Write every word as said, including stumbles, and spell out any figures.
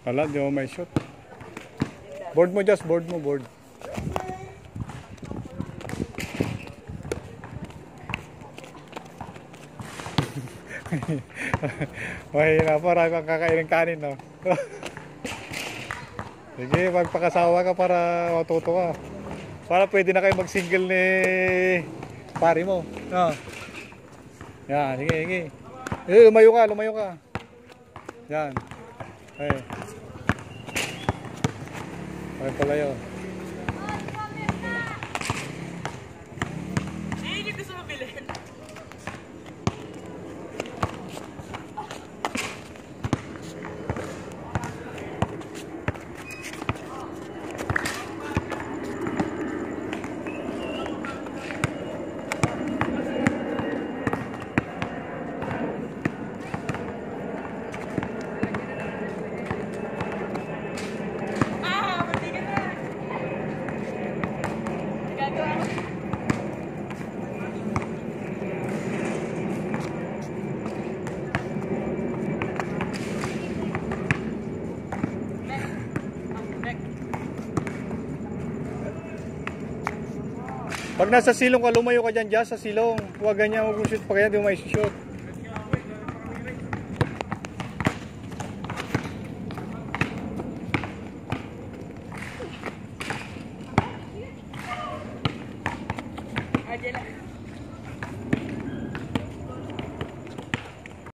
Wala, di mo may shoot. Board mo, just board mo, board. Mahina pa, marami kang kakainin kanin, no? Sige, magpakasawa ka para matuto ka. Para pwede na kayo mag-single ni pari mo. No? Yan, sige, sige. Eh, lumayo ka, lumayo ka. Yan. Ay. Ay pala yun. Hindi gusto mabilin. Pag nasa silong ka, lumayo ka dyan dyan sa silong. Huwag ganyan, huwag shoot pa kaya, di mo may shoot.